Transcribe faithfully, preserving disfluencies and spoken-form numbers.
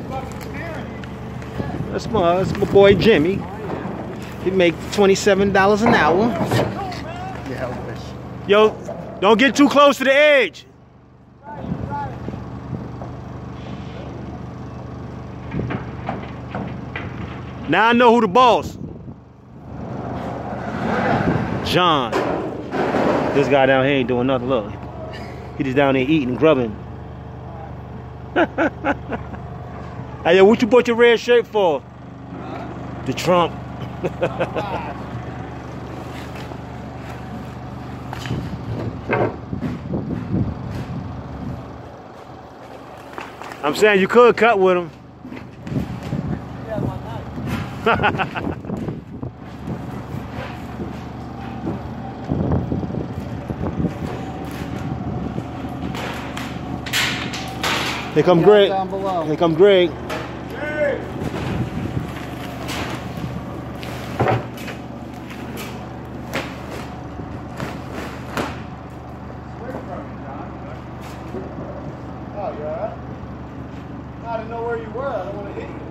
That's my, that's my boy Jimmy. He make twenty-seven dollars an hour. Yeah, I wish. Yo, don't get too close to the edge. Now I know who the boss. John. This guy down here ain't doing nothing. Look, he just down there eating and grubbing. Hey, yo, what you bought your red shirt for? Huh? The Trump. I'm saying you could cut with him. Here come Greg. Here come Greg. Oh, you alright? I didn't know where you were. I don't want to hit you.